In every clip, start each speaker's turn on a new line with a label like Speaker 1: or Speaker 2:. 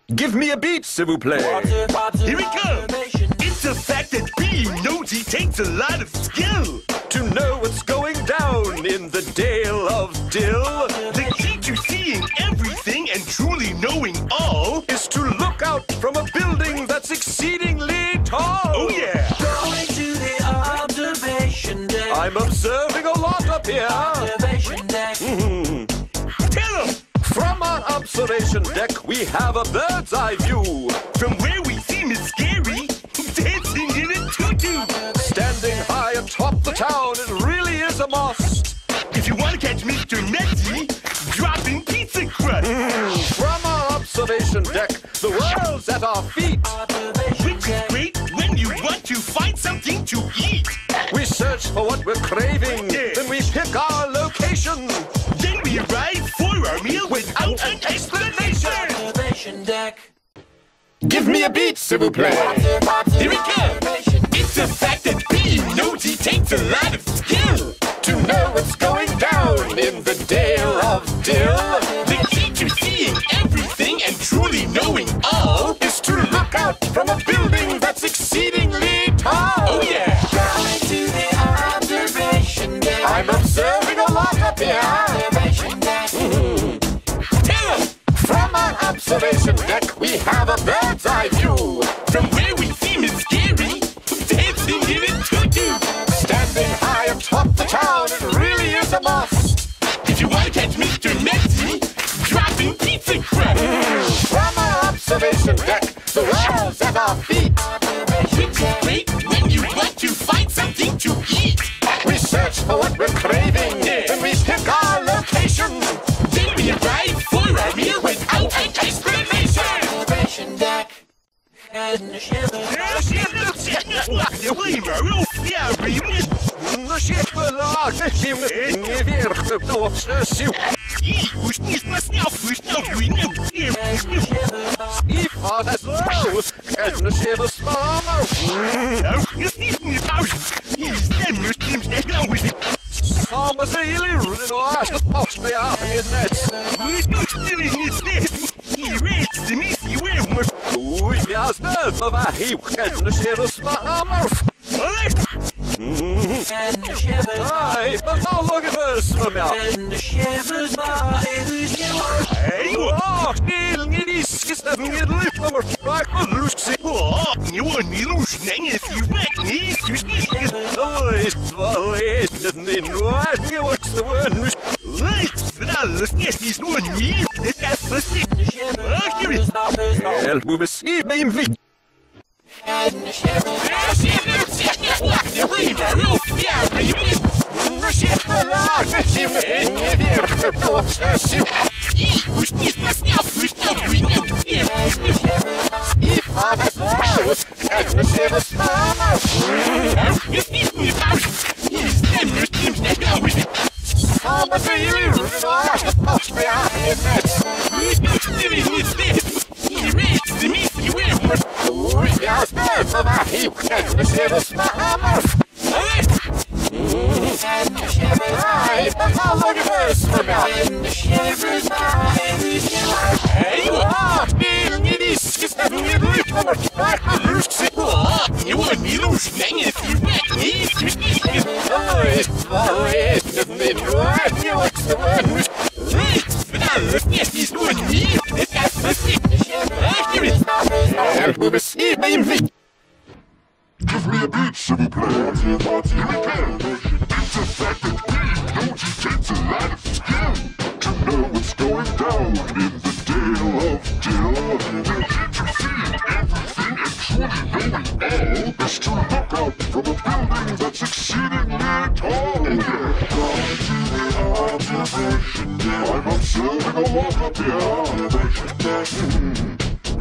Speaker 1: Give me a beat, s'il vous plaît.
Speaker 2: Here we go. It's the fact that being nosy takes a lot of skill.
Speaker 1: To know what's going down in the Dale of Dill.
Speaker 2: The key to seeing everything and truly knowing all
Speaker 1: is to look out from a building that's exceedingly tall.
Speaker 2: Oh yeah.
Speaker 3: Going to the observation deck.
Speaker 1: I'm observing a lot up here.
Speaker 3: Observation deck.
Speaker 2: Tell them.
Speaker 1: From our observation deck, we have a bird's eye view.
Speaker 2: From where we see Miss Scary dancing in a tutu.
Speaker 1: Standing high atop the town, it really is a must.
Speaker 2: If you want to catch Mr. Messy, dropping pizza crust.
Speaker 1: From our observation deck, the world's at our feet.
Speaker 2: Which is great when you want to find something to eat.
Speaker 1: We search for what we're craving, then we pick our location.
Speaker 2: Then we arrive for our meal without an explanation.
Speaker 3: Observation deck.
Speaker 1: Give me a beat, s'il vous plaît.
Speaker 2: Here we go. It's the fact that being nosy takes a lot of skill.
Speaker 1: To know what's going down in the Dale of Dill.
Speaker 2: The key to seeing everything and truly knowing all
Speaker 1: is to look out from a building that's exceedingly tall.
Speaker 2: Oh yeah.
Speaker 3: Going to the observation deck.
Speaker 1: I'm observing a lot up here.
Speaker 3: Observation deck.
Speaker 2: Tell 'em.
Speaker 1: From our observation deck, we have a bird's eye view.
Speaker 2: From where we see Miss Scary dancing in a tutu.
Speaker 1: Standing high atop the town, it really is a must.
Speaker 2: If you want to catch Mr. Messy, dropping pizza crust.
Speaker 1: From our observation deck, the world's at our feet.
Speaker 2: Which is great when you want to find something to eat.
Speaker 1: We search for what we're craving, then we pick our location.
Speaker 2: Then we arrive for our meal without an explanation.
Speaker 3: Observation deck. And the shiver. And the shiver.
Speaker 1: Hey, but now look at this from now.
Speaker 3: And the shivers by the shore.
Speaker 2: Hey, you want me losing if you wreck me?
Speaker 4: Give me a beat, s'il vous plaît. It's a fact that being nosy takes a lot of skill. To know what's going down in the Dale of Dill. The key to seeing everything and truly knowing all is to look out from a building that's exceedingly tall. Going to the observation deck. I'm observing a lot up here. Observation deck.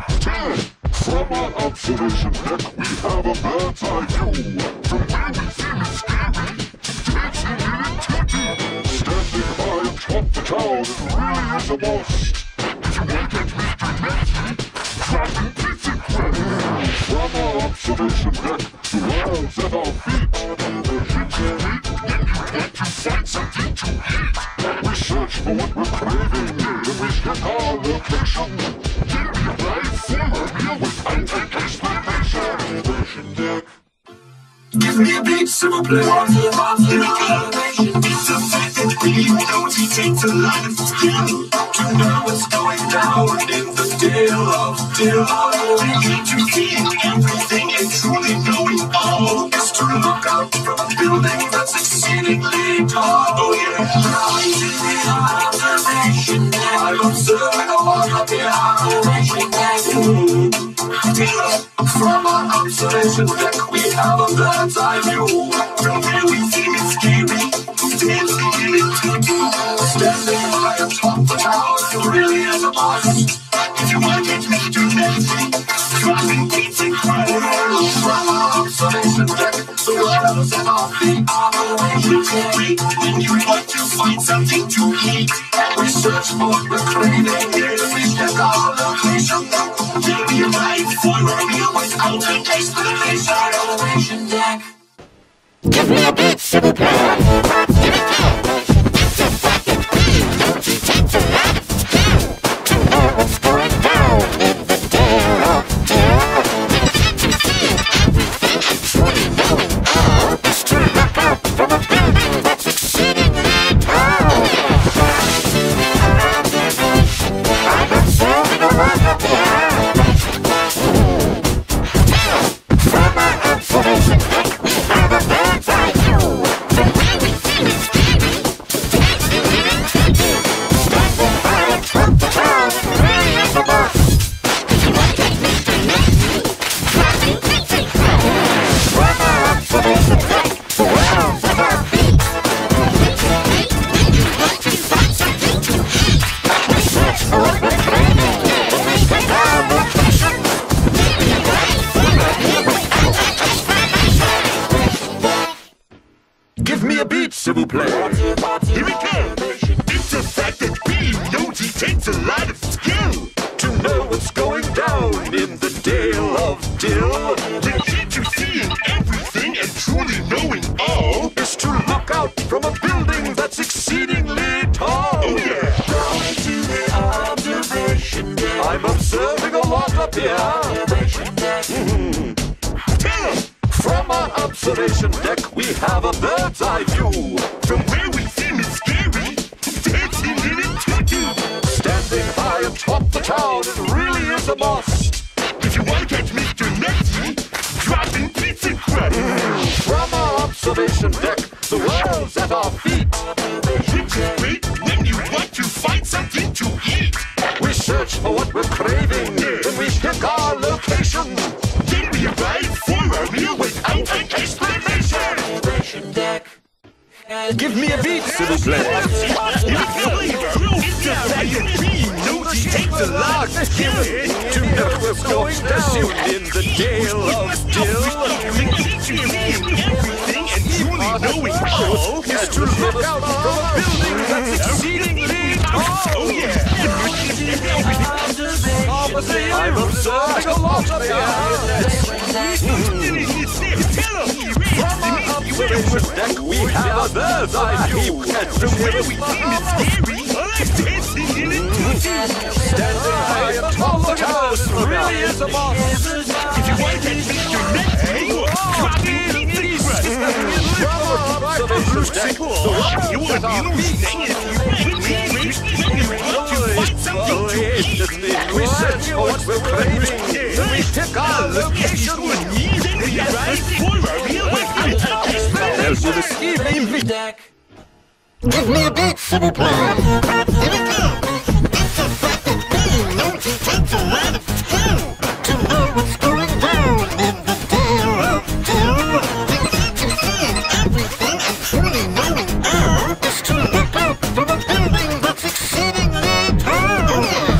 Speaker 4: From our observation deck, we have a bird's eye view. From where we see Miss Scary dancing in a tutu. Standing high atop the town, it really is a must. If you want to catch Mr. Messy, dropping pizza crust. From our observation deck, the world's at our feet. Which is great when you want to find something to eat. We search for what we're craving, then we pick our location. Then we arrive
Speaker 2: Give me a beat, simple play. It's a fact that we know he takes a lot of skill to know what's going down in the Dale of Dill. We need to see everything and truly knowing all is to look out from a building that's exceedingly tall. Oh yeah, I'm observing a lot of the observation deck. From our observation deck, we have a bird's eye view. From where we see it scary, stands the healing tutu. Standing high atop the tower, it really is a must. If you want it, Mr. Nancy, dropping beats and crying. From our observation deck, the world is at our feet. When you want to find something to eat, we search for the craving, and we check our location. Give me a ride for a meal without an explanation. Elevation deck.
Speaker 1: Give me a beat, simple play. It's a fact that we know he takes a lot of skill to know what's going down in the Dale of Dill. To see everything and truly knowing all is to look out from a building that's exceedingly tall. I'm observing a lot of the from our observation deck, we have a bird's eye view. From where we feel it's scary, dancing in it tutu. Standing high atop the tower, it really is a must. If you want to Mr. Nasty, dropping beats and crying. From our observation deck, the world's at our feet. When you want to find something to eat, we search for what we're craving, and we pick our location. Maybe a ride for a meal without an explanation.
Speaker 2: Give me a beat, s'il play. Here it comes. It's a fact that we know he takes a lot of skill to know what's going down in the Dale of Dill. The key to seeing everything and truly knowing all is to look out from a building that's exceedingly tall. Oh yeah. Going to the observation deck. I'm observing a lot up here. Observation deck. Tell 'em. From our observation deck, we have a bird's eye view. From where we feel it's scary, dancing in it tutu. Standing high atop the town, it really is a must. If you want to catch Mr. Nessie, dropping beats and crying. From our observation deck, the world's at our feet. Which is great when you want to find something to eat. We search for what we're craving, then we pick our location. Then we arrive for a meal without an explanation. Deck. Give me a beat, s'il play. It's a fact that we know he takes a lot of skill to know what's going down in the Dale of Dill. Everything and truly knowing all is to look out from a building that's exceedingly tall. Oh yeah. I'm observing a lot of from our observation deck, we have a bird's eye view. And from where we feel it's scary, I'm dancing in it tutu. Standing high atop the house really is a must. If you want to catch Mr. Nessie, dropping beats and crying. From our observation deck, the world's at our feet. We search for what we're craving, then we pick our location. We arrive for a meal without an explanation. This evening, deck.
Speaker 1: Give me a beat, simple play. Here it goes. It's a fact that we know he takes a lot of skill to know what's going down in the Dale of Dill. The key to seeing everything and truly knowing all is to look out from a building that's exceedingly tall.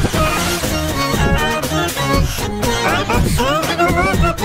Speaker 1: I'm observing a lot of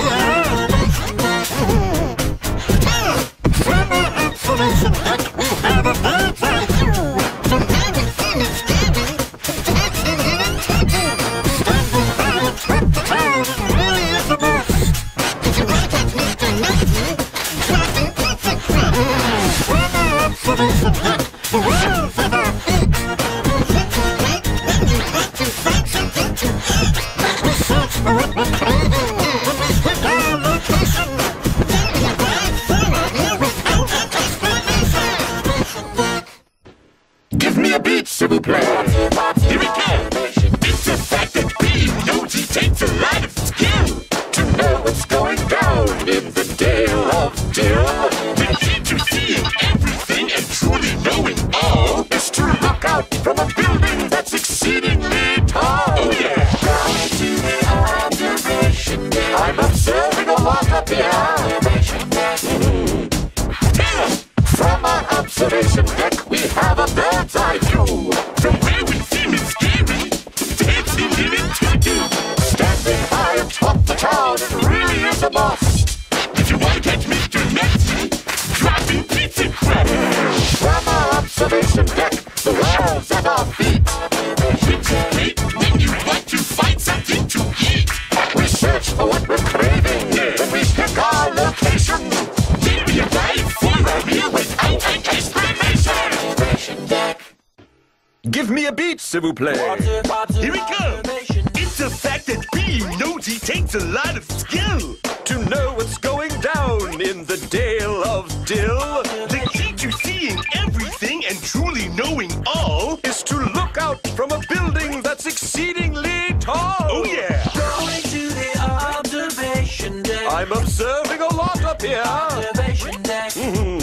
Speaker 1: from our observation deck, we have a bird's eye view. From where we feel it's scary, dancing in it tutu. Standing high atop the town, it really is a must. If you want to catch Mr. Nessie, dropping beats and crying. From our observation deck, the world's at our feet. It's great when you want to find something to eat. We search for what we're craving, and we pick our location. Then we arrive for
Speaker 2: is a must. If you want to catch Mr. Messy, dropping pizza crust. From our observation deck, the world's at our feet. Wait, when you want to find something to eat, we search for what we're craving, then we pick our location. Then we arrive for our meal without an explanation. Observation deck.
Speaker 5: Give me a beat, s'il vous plaît.
Speaker 2: Here we go. It's a fact that being nosy takes a lot of skill.
Speaker 5: To know what's going down in the Dale of Dill
Speaker 2: The key to seeing everything and truly knowing all.
Speaker 5: is to look out from a building that's exceedingly tall.
Speaker 2: Oh yeah.
Speaker 3: Going to the observation deck.
Speaker 5: I'm observing a lot up here.
Speaker 3: Observation deck.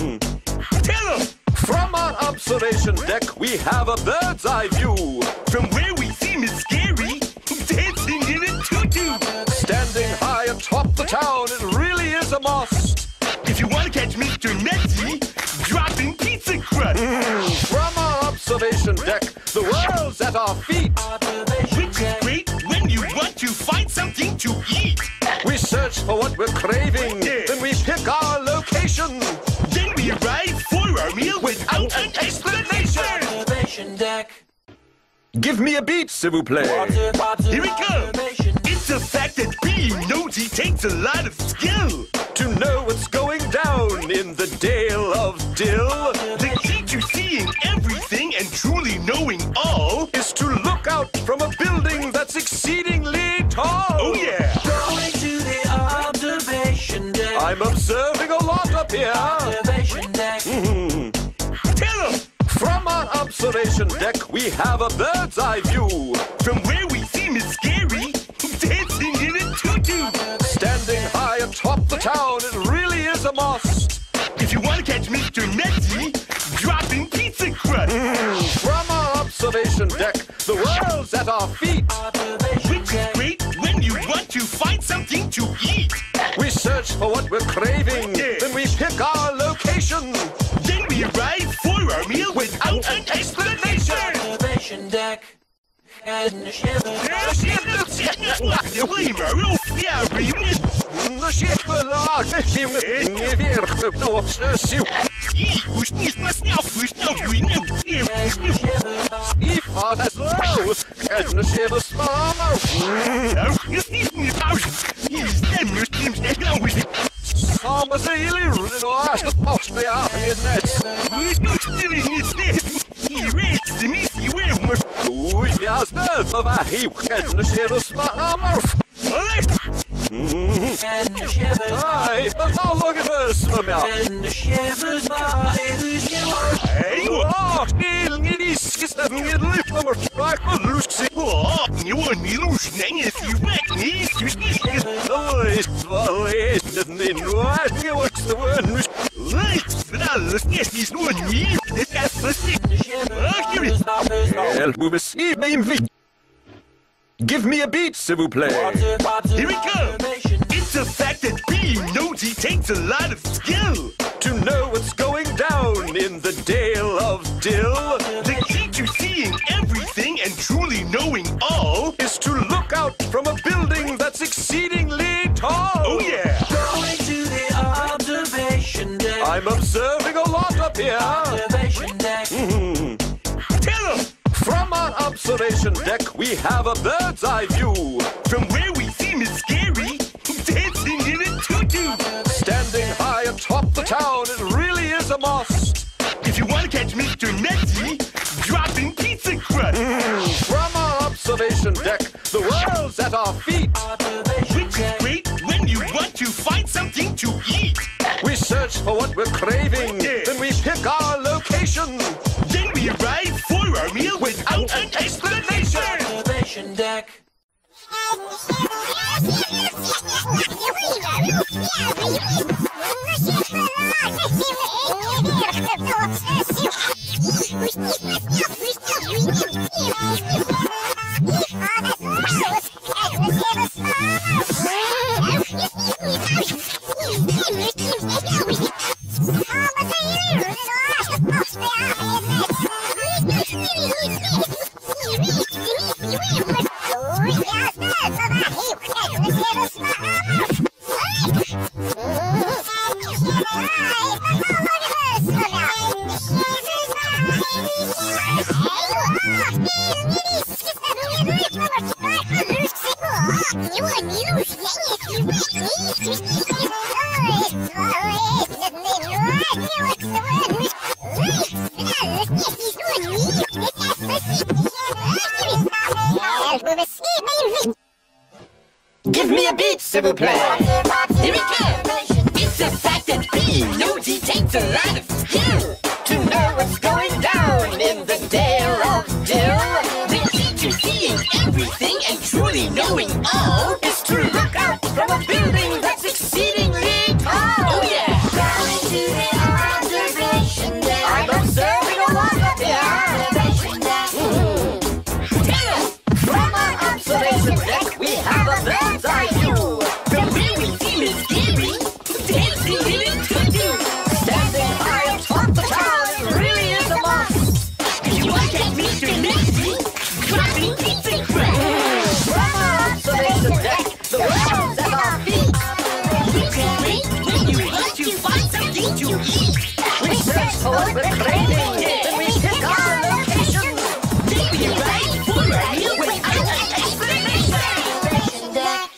Speaker 2: Tell 'em.
Speaker 5: From our observation deck, we have a bird's eye view.
Speaker 2: From where we see Miss Scary dancing in a tutu.
Speaker 5: Standing high atop the town, it really is a must.
Speaker 2: If you want to catch Mr. Messy, dropping pizza crust.
Speaker 5: From our observation deck, the world's at our feet.
Speaker 2: Which is great when you want to find something to eat.
Speaker 5: We search for what we're craving, then we pick our location.
Speaker 2: Then we arrive for our meal without an explanation.
Speaker 3: Observation deck.
Speaker 5: Give me a beat, s'il vous plaît.
Speaker 2: Here we go. It's a fact that being nosy takes a lot of skill.
Speaker 5: To know what's going down in the Dale of Dill
Speaker 2: The key to seeing everything and truly knowing all.
Speaker 5: is to look out from a building that's exceedingly tall.
Speaker 2: Oh yeah.
Speaker 3: Going to the observation deck.
Speaker 5: I'm observing a lot up here.
Speaker 3: Observation deck.
Speaker 2: Tell 'em.
Speaker 5: From our observation deck, we have a bird's eye view.
Speaker 2: From where we see Miss Scary dancing in a tutu.
Speaker 5: Standing high atop the town, it really is a must.
Speaker 2: If you want to catch Mr. Messy, dropping pizza crust.
Speaker 5: From our observation deck, the world's at our feet.
Speaker 2: Which is great when you want to find something to eat.
Speaker 5: We search for what we're craving, then we pick our location.
Speaker 2: Then we arrive for our meal without an explanation.
Speaker 3: Observation deck. And the shiver. And the shiver.
Speaker 5: Hey, now look at this from now.
Speaker 3: And the shivers by who's
Speaker 5: Give me a beat, s'il vous plaît.
Speaker 2: Here we go. It's a fact that being nosy takes a lot of skill.
Speaker 5: To know what's going down in the Dale of Dill
Speaker 2: The key to seeing everything and truly knowing all.
Speaker 5: is to look out from a building that's exceedingly tall.
Speaker 2: Oh yeah.
Speaker 3: Going to the observation deck.
Speaker 5: I'm observing a lot up here.
Speaker 3: Observation deck.
Speaker 2: Tell 'em.
Speaker 5: From our observation deck, we have a bird's eye view.
Speaker 2: From where we see Miss Scary dancing in a tutu.
Speaker 5: Standing high atop the town, it really is a must.
Speaker 2: If you want to catch Mr. Messy, dropping pizza crust.
Speaker 5: From our observation deck, the world's at our feet.
Speaker 2: Which is great when you want to find something to eat.
Speaker 5: We search for what we're craving, then we pick our location.
Speaker 2: Then we arrive for our meal without an explanation.
Speaker 3: Observation deck.
Speaker 1: Give me a beat, s'il vous plaît. Here we go. It's a fact that being naughty takes a lot of skill to know what's going down in the Dale of Dill. The key to seeing everything and truly knowing all is to look out from a building that's exceedingly tall. Oh yeah. Going to the observation deck. I'm observing a wonder observation deck. From our observation deck, we have a bird's eye view. The way we feel is scary, dancing in it to do. Standing high atop the tower, it really is a must. You want to meet your Nifty, dropping pizza crap. From our observation deck, the world's at our feet. We can wait when you want to find something to eat. We search for what we're craving, then we pick our location. Maybe right for a meal without an explanation. Deck.